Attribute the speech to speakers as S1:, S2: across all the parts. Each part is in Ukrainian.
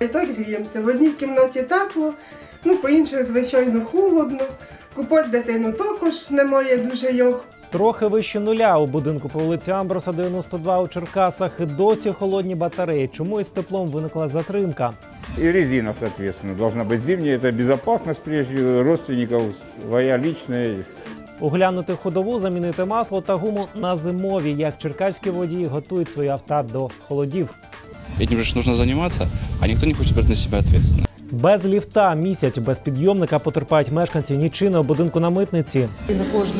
S1: І так гріємося. В одній кімнаті тепло, по інших, звичайно, холодно. Купати дитину також немає дуже як.
S2: Трохи вище нуля у будинку по вулиці Амброса, 92 у Черкасах. Досі холодні батареї. Чому із теплом виникла затримка?
S3: И резина, соответственно, должна быть зимняя. Это безопасность прежде родственников, своя личная.
S2: Оглянути ходову, замінити масло та гуму на зимові. Як черкаські водії готують свої авто до холодів.
S4: Этим же нужно заниматься, а никто не хочет брать на себя ответственность.
S2: Без ліфта місяць, без підйомника потерпають мешканці Нічийного будинку на Митниці.
S5: І на кожна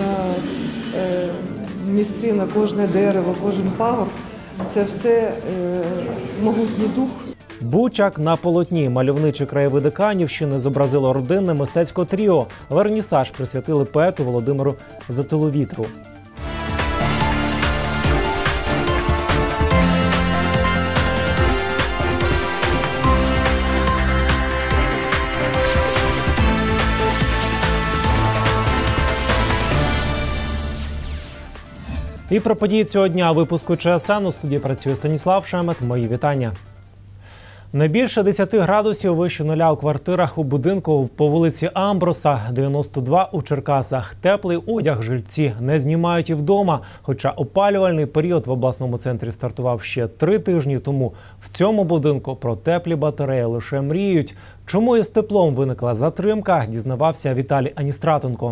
S5: місцина, кожне дерево, кожен пагорб – це все могутній дух.
S2: Бучак на полотні. Мальовничі краєвиди Канівщини зобразило родинне мистецьке тріо. Вернісаж присвятили поету Володимиру Затиловітру. І про події цього дня у випуску ЧСН. У студії працює Станіслав Шемет. Мої вітання. Не більше 10 градусів вище нуля у квартирах у будинку по вулиці Амброса, 92 у Черкасах. Теплий одяг жильці не знімають і вдома. Хоча опалювальний період в обласному центрі стартував ще 3 тижні тому. В цьому будинку про теплі батареї лише мріють. Чому із теплом виникла затримка, дізнавався Віталій Аністратенко.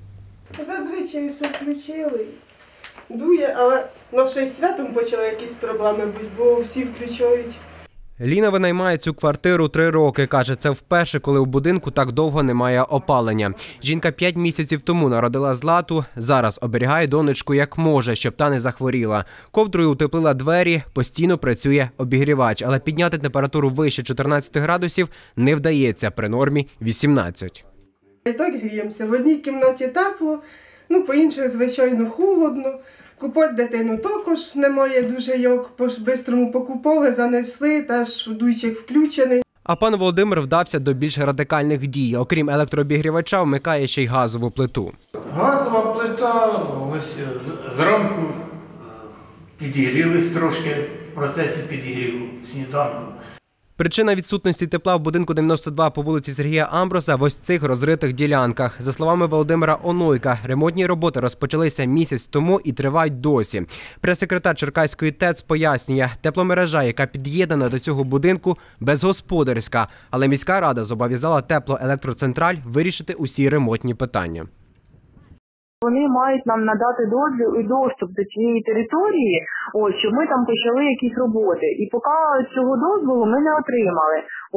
S1: Зазвичай все включили. Дує, але ще й святом почали якісь проблеми бути, бо всі включають.
S6: Ліна винаймає цю квартиру 3 роки. Каже, це вперше, коли у будинку так довго немає опалення. Жінка 5 місяців тому народила Злату. Зараз оберігає донечку як може, щоб та не захворіла. Ковдрою утеплила двері, постійно працює обігрівач. Але підняти температуру вище 14 градусів не вдається, при нормі 18.
S1: І так гріємося. В одній кімнаті тепло, по інших, звичайно, холодно. Купати дитину також немає дуже як. По-бистрому покупали, занесли, теж дуйчик включений.
S6: А пан Володимир вдався до більш радикальних дій. Окрім електрообігрівача, вмикає ще й газову плиту.
S7: Газова плита, ось зранку підігрілись трошки в процесі підігріву сніданку.
S6: Причина відсутності тепла в будинку 92 по вулиці Сергія Амброса в ось цих розритих ділянках. За словами Володимира Онойка, ремонтні роботи розпочалися місяць тому і тривають досі. Прес-секретар Черкаської ТЕЦ пояснює, тепломережа, яка під'єднана до цього будинку, безгосподарська. Але міська рада зобов'язала теплоелектроцентраль вирішити усі ремонтні питання.
S8: Вони мають нам надати дозвіл і доступ до цієї території, щоб ми там почали якісь роботи. І поки цього дозволу ми не отримали.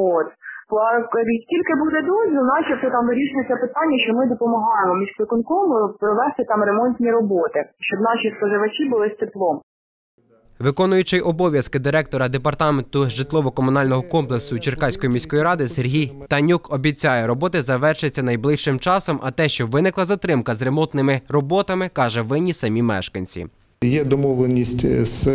S8: Тільки буде дозвіл, начебто там вирішується питання, що ми допомагаємо міськвиконкому провести там ремонтні роботи, щоб наші споживачі були з теплом.
S6: Виконуючий обов'язки директора департаменту житлово-комунального комплексу Черкаської міської ради Сергій Танюк обіцяє, роботи завершаться найближчим часом, а те, що виникла затримка з ремонтними роботами, каже, винні самі мешканці.
S9: Є домовленість з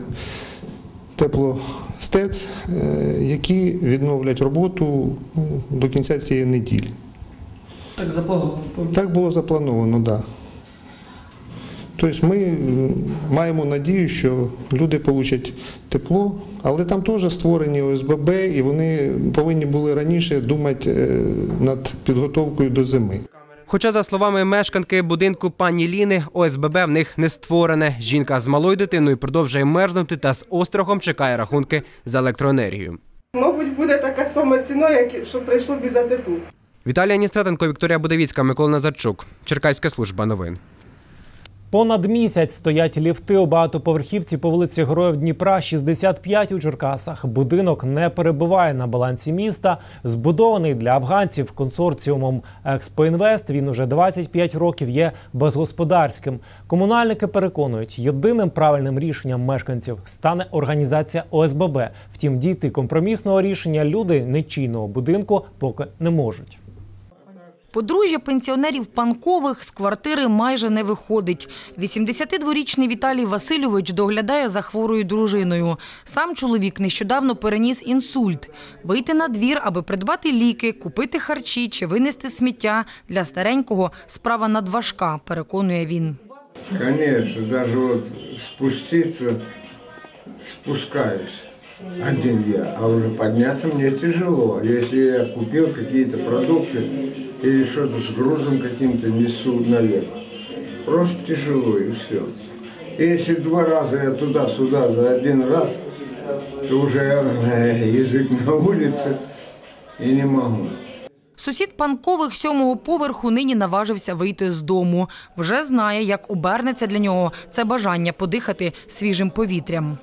S9: теплостец, які відновлять роботу до кінця цієї неділі.
S10: Так заплановано?
S9: Так було заплановано, так. Тобто ми маємо надію, що люди отримають тепло, але там теж створені ОСББ, і вони повинні були раніше думати над підготовкою до зими.
S6: Хоча, за словами мешканки будинку пані Ліни, ОСББ в них не створене. Жінка з малою дитиною продовжує мерзнути та з острахом чекає рахунки за електроенергію.
S1: Мабуть, буде така сама ціна, як що прийшло б і за тепло.
S6: Віталій Аністратенко, Вікторія Будовіцька, Микола Назарчук. Черкаська служба новин.
S2: Понад місяць стоять ліфти у багатоповерхівці по вулиці Героїв Дніпра, 65 у Черкасах. Будинок не перебуває на балансі міста. Збудований для афганців консорціумом «Експоінвест», він уже 25 років є безгосподарським. Комунальники переконують, єдиним правильним рішенням мешканців стане організація ОСББ. Втім, дійти компромісного рішення люди Нічийного будинку поки не можуть.
S11: Подружжя пенсіонерів Панкових з квартири майже не виходить. 82-річний Віталій Васильович доглядає за хворою дружиною. Сам чоловік нещодавно переніс інсульт. Вийти на двір, аби придбати ліки, купити харчі чи винести сміття для старенького – справа надважка, переконує він.
S12: Звісно, навіть спуститися, спускаюсь. один я, а уже подняться мне тяжело. Если я купил какие-то продукты или что-то с грузом каким-то несу наверх, просто тяжело и все. И если 2 раза я туда-сюда за 1 раз, то уже язык на улице и не могу.
S11: Сусід Панкових 7-го поверху нині наважився вийти з дому. Вже знає, як обернеться для нього це бажання подихати свіжим повітрям.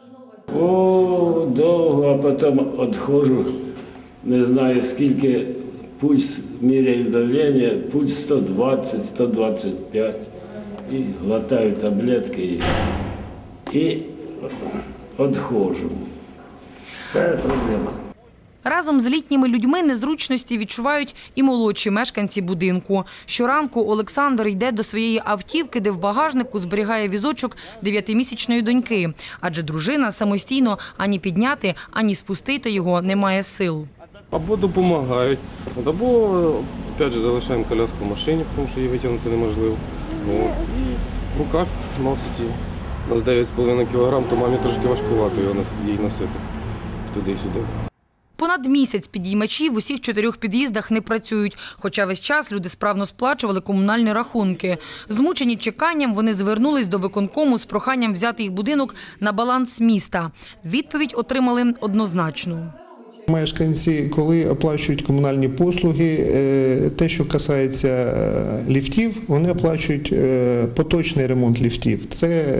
S13: О, довго, а потім відходжу, не знаю скільки, пульс міряю давлення, пульс 120, 125. І глотаю таблетки і відходжу. Це проблема.
S11: Разом з літніми людьми незручності відчувають і молодші мешканці будинку. Щоранку Олександр йде до своєї автівки, де в багажнику зберігає візочок 9-місячної доньки. Адже дружина самостійно ані підняти, ані спустити його не має сил.
S14: Або допомагають, або, опять же, залишаємо коляску в машині, тому що її витягнути неможливо. І в руках носить її. У нас 9,5 кг, то мамі трошки важкувато її носити туди-сюди.
S11: Понад місяць підіймачі в усіх 4 під'їздах не працюють, хоча весь час люди справно сплачували комунальні рахунки. Змучені чеканням, вони звернулись до виконкому з проханням взяти їх будинок на баланс міста. Відповідь отримали однозначну.
S9: Мешканці, коли оплачують комунальні послуги, те, що касається ліфтів, вони оплачують поточний ремонт ліфтів. Це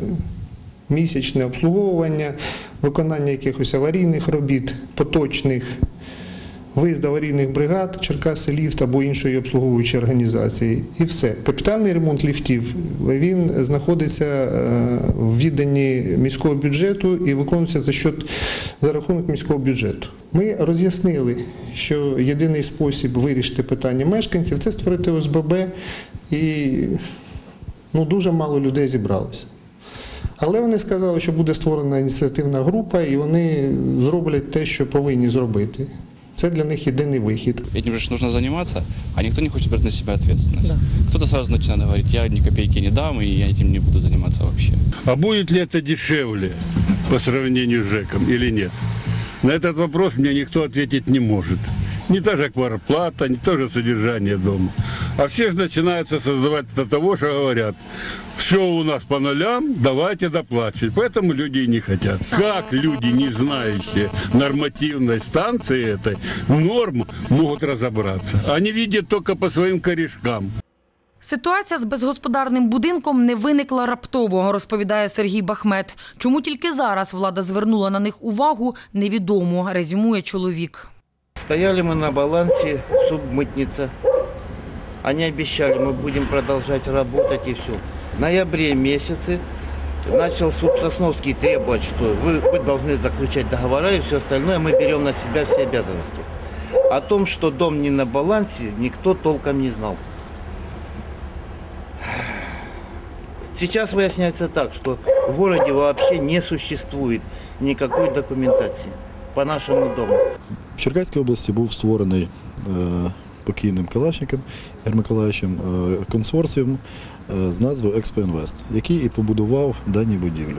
S9: місячне обслуговування, виконання якихось аварійних робіт, поточних, виїзд аварійних бригад, Черкаси ліфт або іншої обслуговуючої організації. І все. Капітальний ремонт ліфтів, він знаходиться в відданні міського бюджету і виконується за рахунок міського бюджету. Ми роз'яснили, що єдиний спосіб вирішити питання мешканців – це створити ОСББ, і дуже мало людей зібралося. Але вони сказали, що буде створена ініціативна група і вони зроблять те, що повинні зробити. Це для них єдиний вихід.
S4: Этим же нужно заниматься, а никто не хочет брать на себя ответственность. Да. Кто-то сразу начинает говорить, я ни копейки не дам, и я этим не буду заниматься вообще.
S15: А будет ли это дешевле по сравнению с ЖЭКом или нет? На этот вопрос мне никто ответить не может. Не та же квартплата, не то же содержание дома. А все же начинаются создавать до того, что говорят, все у нас по нулям, давайте доплачивать. Поэтому люди и не хотят. Как люди, не знающие нормативной станции этой, норм, могут разобраться? Они видят только по своим корешкам.
S11: Ситуація з безгосподарним будинком не виникла раптово, розповідає Сергій Бахмет. Чому тільки зараз влада звернула на них увагу, невідомо, резюмує чоловік.
S16: Стояли мы на балансе, субмытница. Они обещали, мы будем продолжать работать и все. В ноябре месяце начал суд Сосновский требовать, что вы должны заключать договора и все остальное, мы берем на себя все обязанности. О том, что дом не на балансе, никто толком не знал. Сейчас выясняется так, что в городе вообще не существует никакой документации по нашему дому.
S17: В Черкаській області був створений покійним Калашником Ігорем Миколаївичем консорціум з назвою «Експоінвест», який і побудував дані будівлі.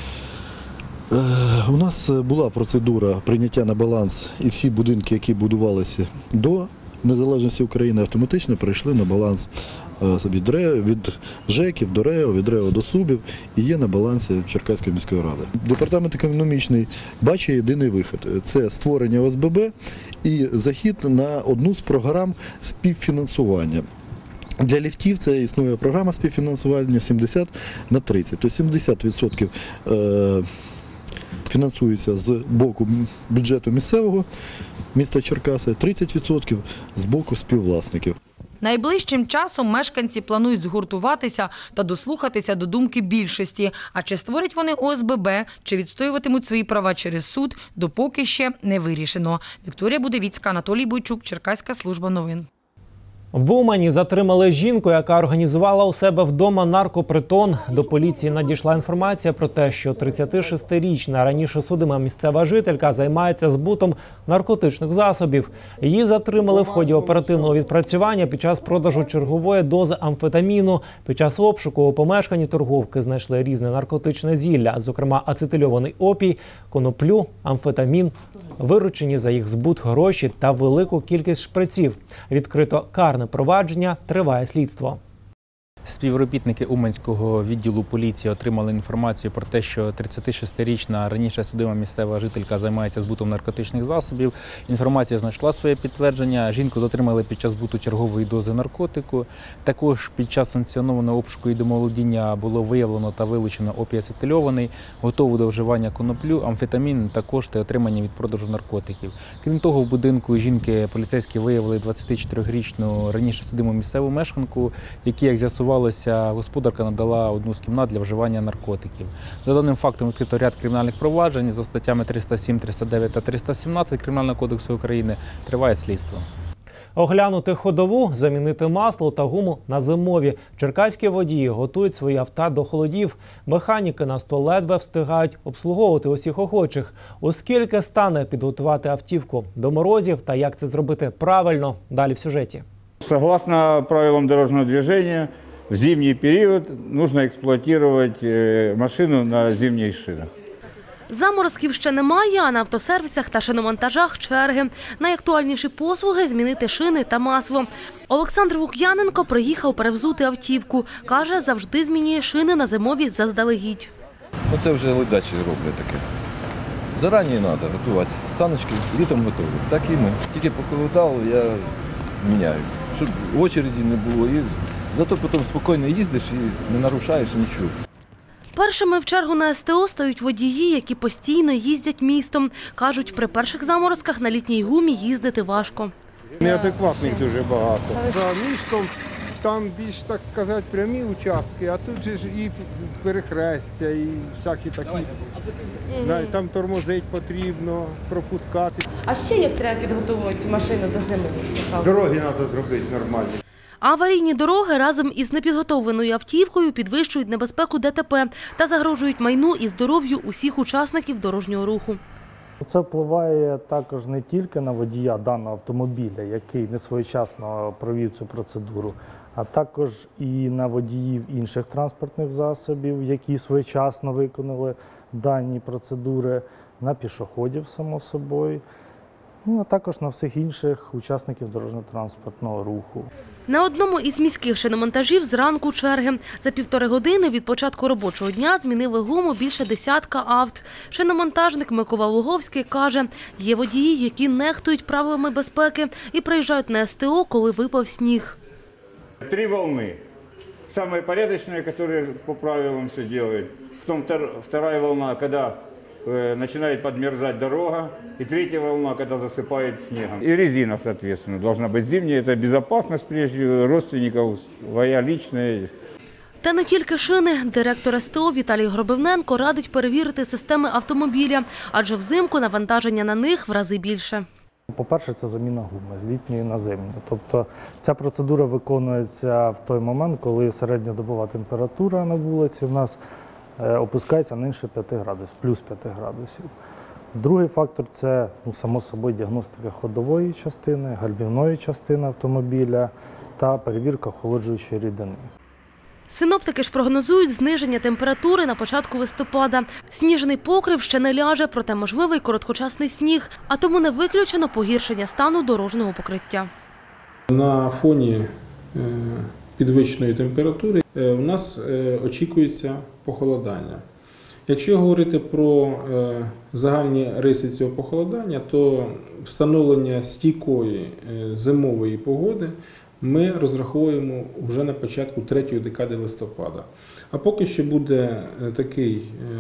S17: У нас була процедура прийняття на баланс, і всі будинки, які будувалися до незалежності України, автоматично перейшли на баланс від ЖЕКів до РЕО, від РЕО до СУБів і є на балансі Черкаської міської ради. Департамент економічний бачить єдиний вихід – це створення ОСББ і захід на одну з програм співфінансування. Для ліфтів це існує програма співфінансування 70/30, тобто 70% фінансується з боку бюджету місцевого міста Черкаси, 30% з боку співвласників.
S11: Найближчим часом мешканці планують згуртуватися та дослухатися до думки більшості. А чи створять вони ОСББ, чи відстоюватимуть свої права через суд, допоки ще не вирішено. Вікторія Будевіцька, Анатолій Бойчук, Черкаська служба новин.
S2: В Умані затримали жінку, яка організувала у себе вдома наркопритон. До поліції надійшла інформація про те, що 36-річна раніше судима місцева жителька займається збутом наркотичних засобів. Її затримали в ході оперативного відпрацювання під час продажу чергової дози амфетаміну. Під час обшуку у помешканні торговки знайшли різне наркотичне зілля, зокрема ацетильований опій, коноплю, амфетамін, виручені за їх збут гроші та велику кількість шприців. Відкрито карне провадження, триває слідство.
S18: Співробітники Уманського відділу поліції отримали інформацію про те, що 36-річна раніше судима місцева жителька займається збутом наркотичних засобів. Інформація знайшла своє підтвердження. Жінку затримали під час збуту чергової дози наркотику. Також під час санкціонованого обшуку і домоволодіння було виявлено та вилучено опій ацетильований, готову до вживання коноплю, амфетамін та кошти, отримані від продажу наркотиків. Крім того, в будинку жінки поліцейські виявили 24-річну раніше судиму місцеву мешканку, які, як з'ясували, господарка надала одну з кімнат для вживання наркотиків. За даним фактом відкрито ряд кримінальних проваджень за статтями 307, 309 та 317 Кримінального кодексу України. Триває слідство.
S2: Оглянути ходову, замінити масло та гуму на зимові. Черкаські водії готують свої авто до холодів. Механіки на 100 ледве встигають обслуговувати усіх охочих. Оскільки стане підготувати автівку до морозів та як це зробити правильно, далі в сюжеті.
S3: Согласно правилам дорожного движения, в зимний период нужно эксплуатировать машину на зимних шинах.
S19: Заморозків ще немає, а на автосервісах та шиномонтажах черги. Найактуальніші послуги – змінити шини та масло. Олександр Лук'яненко приїхав перевзути автівку. Каже, завжди змінює шини на зимові заздалегідь.
S20: Оце вже ледачі роблять таке. Зарані треба готувати. Саночки літом готові. Так і ми. Тільки похолодало, я міняю. Щоб очереді не було. І зато потім спокійно їздиш і не нарушаєш нічого.
S19: Першими в чергу на СТО стають водії, які постійно їздять містом. Кажуть, при перших заморозках на літній гумі їздити важко.
S12: Неадекватних дуже багато. За містом там більш, так сказати, прямі участки, а тут же ж і перехрестя, і всякі такі. Там тормозить потрібно, пропускати.
S21: А ще як треба підготувати машину до зими?
S12: Дороги треба зробити нормальні.
S19: Аварійні дороги разом із непідготовленою автівкою підвищують небезпеку ДТП та загрожують майну і здоров'ю усіх учасників дорожнього руху.
S22: Це впливає також не тільки на водія даного автомобіля, який несвоєчасно провів цю процедуру, а також і на водіїв інших транспортних засобів, які своєчасно виконали дані процедури, на пішоходів, само собою, а також на всіх інших учасників дорожньо-транспортного руху.
S19: На одному із міських шиномонтажів зранку черги. За 1,5 години від початку робочого дня змінили гуму більше десятка авт. Шиномонтажник Микола Луговський каже, є водії, які нехтують правилами безпеки і приїжджають на СТО, коли випав сніг.
S3: 3 волны. Самые порядочные, которые по правилам все делают. Потом вторая волна, когда начинает подмерзать дорога. И третья волна, когда засыпает снегом. И резина, соответственно, должна быть зимняя. Это безопасность прежде родственников, своя личная.
S19: Та не тільки шини. Директор СТО Віталій Гробивненко радить перевірити системи автомобіля, адже взимку навантаження на них в рази більше.
S22: По-перше, це заміна гуми з літньої на зимню. Тобто ця процедура виконується в той момент, коли середньодобова температура на вулиці в нас опускається нижче 5 градусів, плюс 5 градусів. Другий фактор – це, само собою, діагностика ходової частини, гальмівної частини автомобіля та перевірка охолоджуючої рідини.
S19: Синоптики ж прогнозують зниження температури на початку листопада. Сніжний покрив ще не ляже, проте можливий короткочасний сніг, а тому не виключено погіршення стану дорожнього покриття.
S23: На фоні підвищеної температури у нас очікується похолодання. Якщо говорити про загальні риси цього похолодання, то встановлення стійкої зимової погоди ми розраховуємо вже на початку 3-ї декади листопада. А поки що буде такий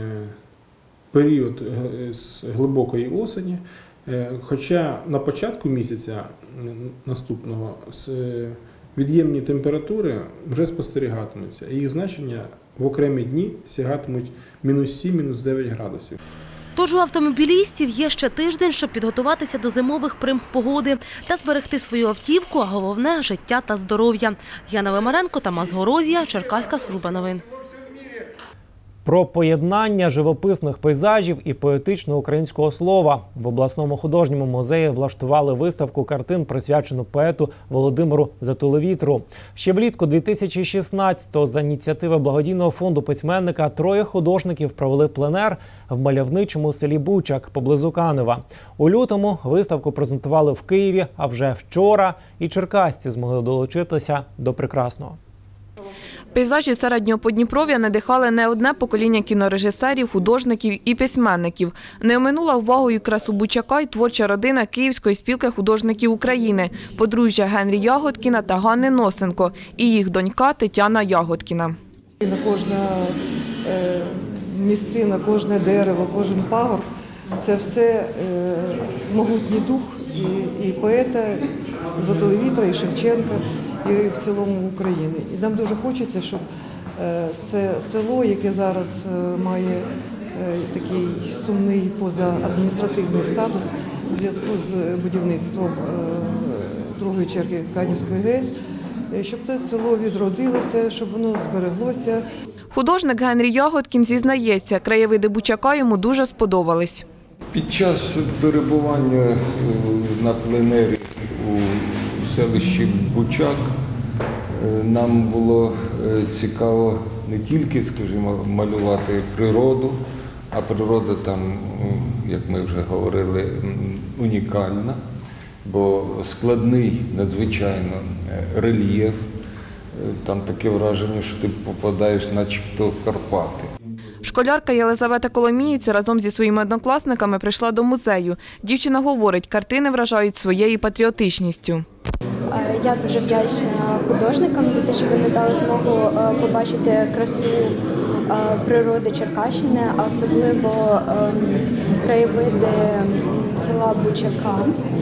S23: період з глибокої осені, хоча на початку місяця наступного від'ємні температури вже спостерігатимуться, і їх значення в окремі дні сягатимуть -7, -9 градусів.
S19: Тож у автомобілістів є ще тиждень, щоб підготуватися до зимових примх погоди та зберегти свою автівку, а головне – життя та здоров'я. Яна Вимаренко, Тамас Горозія, Черкаська служба новин.
S2: Про поєднання живописних пейзажів і поетичного українського слова. В обласному художньому музеї влаштували виставку картин, присвячену поету Володимиру Затулевітру. Ще влітку 2016-го за ініціативи благодійного фонду письменника 3 художників провели пленер в мальовничому селі Бучак поблизу Канева. У лютому виставку презентували в Києві, а вже вчора і черкасці змогли долучитися до прекрасного.
S5: Пейзажі середнього Подніпров'я надихали не одне покоління кінорежисерів, художників і письменників. Не оминула увагою красу Бучака й творча родина Київської спілки художників України, подружжя Генрі Ягодкіна та Ганни Носенко і їх донька Тетяна Ягодкіна.
S7: На кожна місцина, кожне дерево, кожен пагорб – це все могутній дух і поета Затулевітра, і Шевченка, і в цілому України. І нам дуже хочеться, щоб це село, яке зараз має такий сумний позаадміністративний статус у зв'язку з будівництвом другої черги Канівської ГЕС, щоб це село відродилося, щоб воно збереглося.
S5: Художник Генрі Ягодкін зізнається, краєвиди Бучака йому дуже сподобались.
S8: Під час перебування на пленері у селищі Бучак нам було цікаво не тільки, скажімо, малювати природу, а природа там, як ми вже говорили, унікальна, бо складний надзвичайно рельєф. Там таке враження, що ти попадаєш начебто в Карпати.
S5: Школярка Єлизавета Коломієць разом зі своїми однокласниками прийшла до музею. Дівчина говорить, картини вражають своєю патріотичністю.
S24: Я дуже вдячна художникам за те, що вони дали змогу побачити красу природи Черкащини, а особливо краєвиди села Бучака.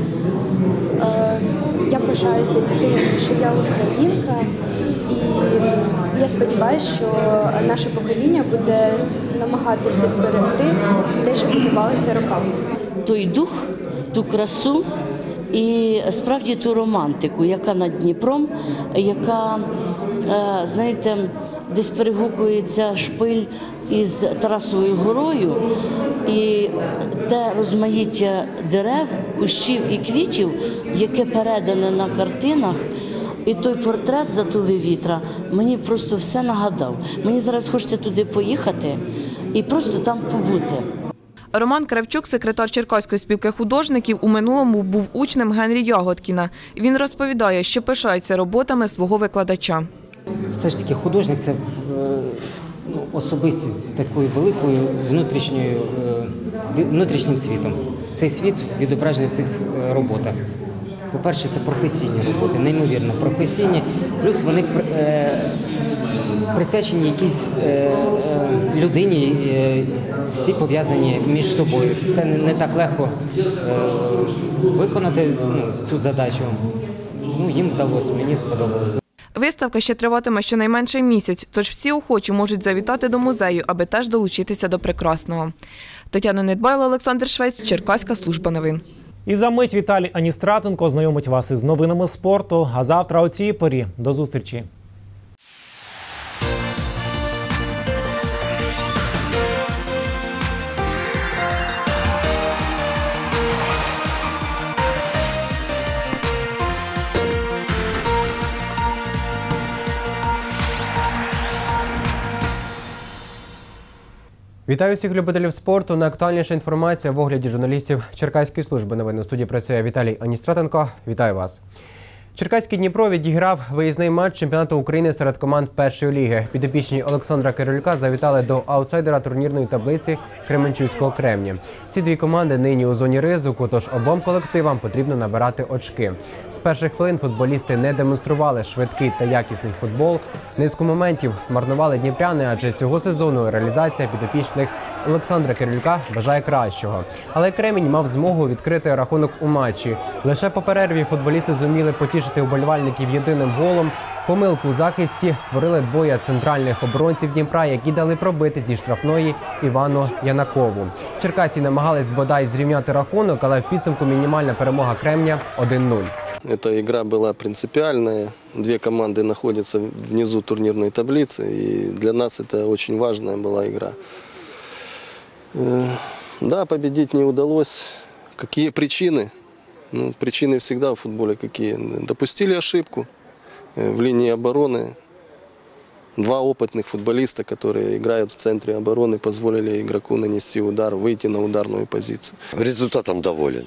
S24: Я пишаюся тим, що я українка, і я сподіваюся, що наше покоління буде намагатися зберегти те, що будувалося роками.
S25: Той дух, ту красу і справді ту романтику, яка над Дніпром, яка, знаєте, десь перегукується шпиль із Тарасовою горою, і те розмаїття дерев, кущів і квітів, яке передане на картинах, і той портрет Затулевітра мені просто все нагадав. Мені зараз хочеться туди поїхати і просто там побути.
S5: Роман Кравчук, секретар Черкаської спілки художників, у минулому був учнем Генрі Ягодкіна. Він розповідає, що пишається роботами свого викладача.
S26: Все ж таки художник – це особистість з такою великою внутрішнім світом. Цей світ відображений в цих роботах. По-перше, це професійні роботи, неймовірно професійні, плюс вони присвячені якійсь людині, всі пов'язані між собою. Це не так легко виконати цю задачу. Їм вдалося, мені сподобалось.
S5: Виставка ще триватиме щонайменше місяць, тож всі охочі можуть завітати до музею, аби теж долучитися до прекрасного. Тетяна Недбайло, Олександр Швець, Черкаська служба новин.
S2: І за мить Віталій Аністратенко знайомить вас із новинами спорту. А завтра о цій порі. До зустрічі.
S6: Вітаю всіх любителів спорту. Найактуальніша інформація в огляді журналістів Черкаської служби новин. У студії працює Віталій Аністратенко. Вітаю вас. Черкаський Дніпро відіграв виїзний матч чемпіонату України серед команд першої ліги. Підопічні Олександра Кирилюка завітали до аутсайдера турнірної таблиці Кременчуцького Кремня. Ці дві команди нині у зоні ризику, тож обом колективам потрібно набирати очки. З перших хвилин футболісти не демонстрували швидкий та якісний футбол. Низку моментів марнували дніпряни, адже цього сезону реалізація підопічних Олександра Кирилюка бажає кращого. Але Кремінь мав змогу відкрити рахунок у матчі. Лише по перерві футболісти зуміли потішити вболівальників єдиним голом. Помилку у захисті створили двоє центральних оборонців Дніпра, які дали пробити зі штрафної Івану Янакову. Черкасці намагались бодай зрівняти рахунок, але в підсумку мінімальна перемога Кремня 1-0.
S1: Эта игра была принципиальная. Две команды находятся внизу турнирной таблицы, и для нас это очень важная была игра. Да, победить не удалось. Какие причины? Ну, причины всегда в футболе какие. Допустили ошибку в линии обороны. Два опытных футболиста, которые играют в центре обороны, позволили игроку нанести удар, выйти на ударную позицию.
S4: Результатом доволен.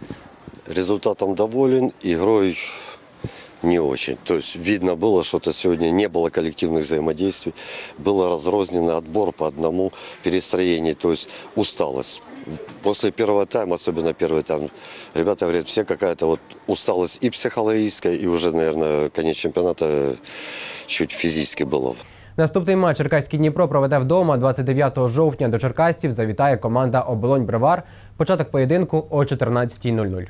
S4: Игрой не очень. То есть видно было, что сегодня не было коллективных взаимодействий, было разрозненный отбор по одному, перестроение, то есть усталость. После первого тайма, особенно первый тайм, ребята говорят, все какая-то вот усталость и психологическая, и уже, наверное, конец чемпионата чуть физически было.
S6: Наступний матч Черкаський Дніпро проведе вдома. 29 жовтня до черкасців завітає команда «Оболонь-Бровар». Початок поєдинку о 14:00.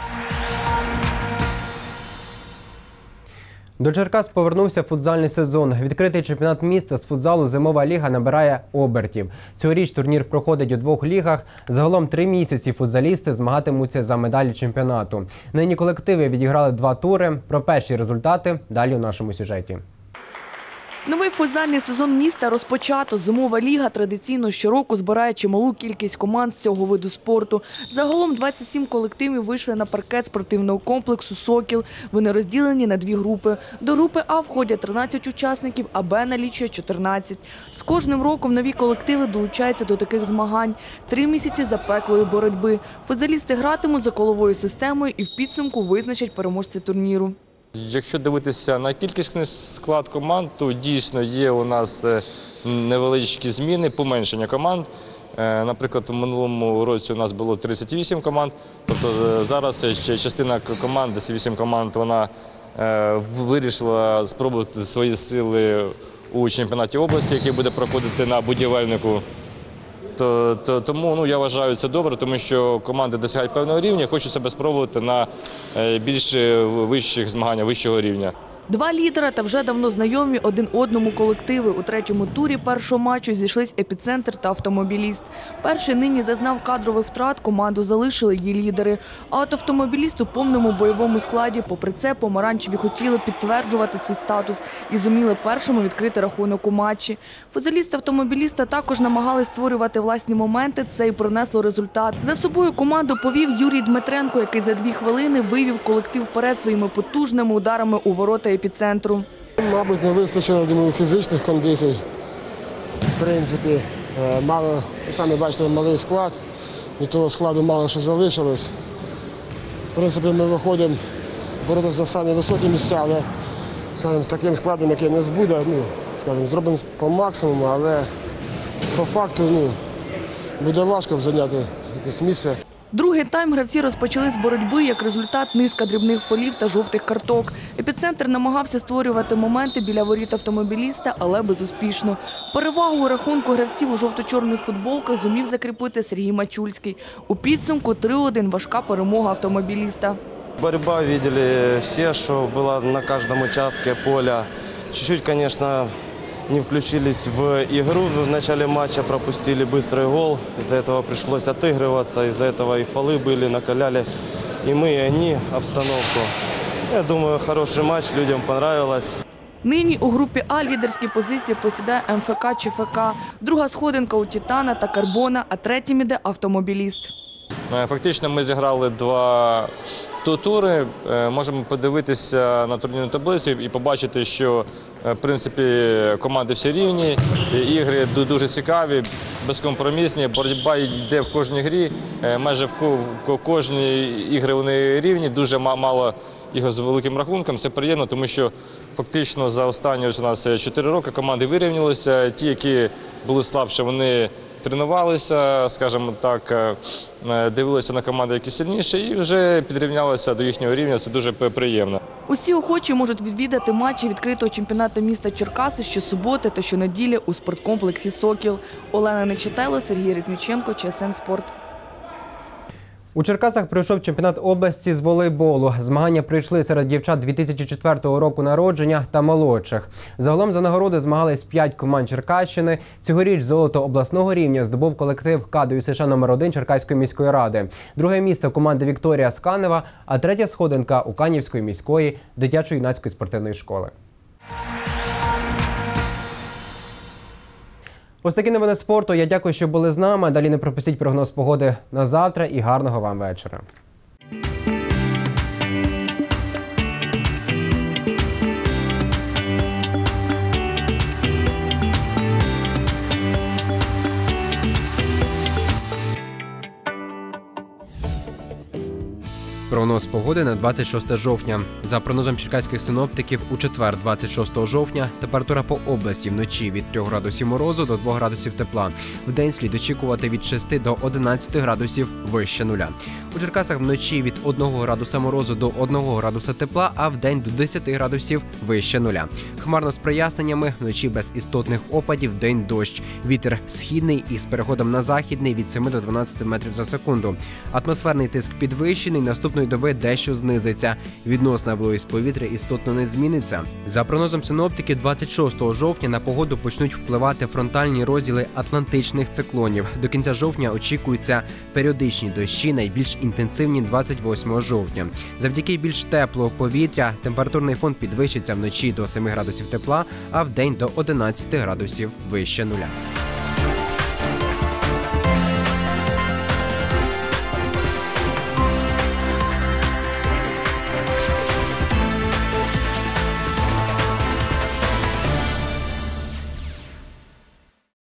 S6: До Черкас повернувся футзальний сезон. Відкритий чемпіонат міста з футзалу «Зимова ліга» набирає обертів. Цьогоріч турнір проходить у двох лігах. Загалом 3 місяці футзалісти змагатимуться за медалі чемпіонату. Нині колективи відіграли 2 тури. Про перші результати далі у нашому сюжеті.
S5: Новий футзальний сезон міста розпочато. Зимова ліга традиційно щороку збирає чималу кількість команд з цього виду спорту. Загалом 27 колективів вийшли на паркет спортивного комплексу «Сокіл». Вони розділені на 2 групи. До групи А входять 13 учасників, а Б налічує 14. З кожним роком нові колективи долучаються до таких змагань. 3 місяці запеклої боротьби. Футзалісти гратимуть за коловою системою і в підсумку визначать переможця турніру.
S9: Якщо дивитися на кількісний склад команд, то дійсно є у нас невеличкі зміни, поменшення команд. Наприклад, в минулому році у нас було 38 команд, тобто зараз частина команд, 8 команд, вона вирішила спробувати свої сили у чемпіонаті області, який буде проходити на Будівельнику. Тому я вважаю це добре, тому що команди досягають певного рівня, хочуть себе спробувати на більш вищих змаганнях, вищого рівня.
S5: 2 лідера та вже давно знайомі один одному колективи. У третьому турі першого матчу зійшлись «Епіцентр» та «Автомобіліст». Перший нині зазнав кадрових втрат, команду залишили її лідери. А от «Автомобіліст» у повному бойовому складі. Попри це, помаранчеві хотіли підтверджувати свій статус і зуміли першими відкрити рахунок у матчі. Футзалісти «Автомобіліста» також намагались створювати власні моменти, це і принесло результат. За собою команду повів Юрій Дмитренко, який за 2 хвилини вивів колектив вперед своїми потужними ударами у ворота «Епіцентру».
S10: Мабуть, не вистачило, думаю, фізичних кондицій. В принципі, мало, самі бачите, малий склад, від того складу мало що залишилось. В принципі, ми виходимо боротися за самі високі місця, але скажімо, з таким складом, який нас буде, зробимо по максимуму, але по факту буде важко зайняти якесь місце.
S5: Другий тайм гравці розпочали з боротьби, як результат низка дрібних фолів та жовтих карток. «Епіцентр» намагався створювати моменти біля воріт «Автомобіліста», але безуспішно. Перевагу у рахунку гравців у жовто-чорних футболках зумів закріпити Сергій Мачульський. У підсумку 3-1 важка перемога «Автомобіліста».
S13: Борьба видели все, что была на каждом участке поля. Чуть-чуть, конечно, не включились в игру. В начале матча пропустили быстрый гол. Из-за этого пришлось отыгрываться. Из-за этого и фолы были, накаляли и мы, и они обстановку. Я думаю, хороший матч, людям понравилось.
S5: Нині у групі А лідерські позиції посідає МФК ЧФК. Друга сходинка у «Титана» та «Карбона», а третім іде «Автомобіліст».
S9: Фактично ми зіграли 2 тури. Можемо подивитися на турнірну таблицю і побачити, що в принципі команди всі рівні, ігри дуже цікаві, безкомпромісні, боротьба йде в кожній грі, майже в кожній ігри вони рівні, дуже мало ігор з великим рахунком. Це приємно, тому що фактично за останні у нас 4 роки команди вирівнялися, ті, які були слабші, вони тренувалися, скажімо так, дивилися на команди, які сильніші, і вже підрівнялися до їхнього рівня. Це дуже приємно.
S5: Усі охочі можуть відвідати матчі відкритого чемпіонату міста Черкаси щосуботи та щонеділі у спорткомплексі «Сокіл». Олена Нечитайло, Сергій Резніченко, ЧСН Спорт.
S6: У Черкасах пройшов чемпіонат області з волейболу. Змагання прийшли серед дівчат 2004 року народження та молодших. Загалом за нагороди змагались 5 команд Черкащини. Цьогоріч золото обласного рівня здобув колектив КДЮСШ номер 1 Черкаської міської ради. Друге місце у команди Вікторія з Канева, а третя сходинка у Канівської міської дитячо-юнацької спортивної школи. Ось такі новини спорту. Я дякую, що були з нами. Далі не пропустіть прогноз погоди на завтра і гарного вам вечора. Прогноз погоди на 26 жовтня. За прогнозом черкаських синоптиків, у четвер, 26 жовтня, температура по області вночі від 3 градусів морозу до 2 градусів тепла. Вдень слід очікувати від 6 до 11 градусів вище нуля. У Черкасах вночі від 1 градуса морозу до 1 градуса тепла, а вдень до 10 градусів вище нуля. Хмарно з проясненнями, вночі без істотних опадів, вдень дощ. Вітер східний із переходом на західний від 7 до 12 метрів за секунду. Атмосферний тиск підвищений, наступної доби дещо знизиться. Відносна вологість повітря істотно не зміниться. За прогнозом синоптики, 26 жовтня на погоду почнуть впливати фронтальні розділи атлантичних циклонів. До кінця жовтня очікуються періодичні дощі, найбільш інтенсивні 28 жовтня. Завдяки більш теплого повітря температурний фон підвищиться вночі до 7 градусів тепла, а вдень до 11 градусів вище нуля.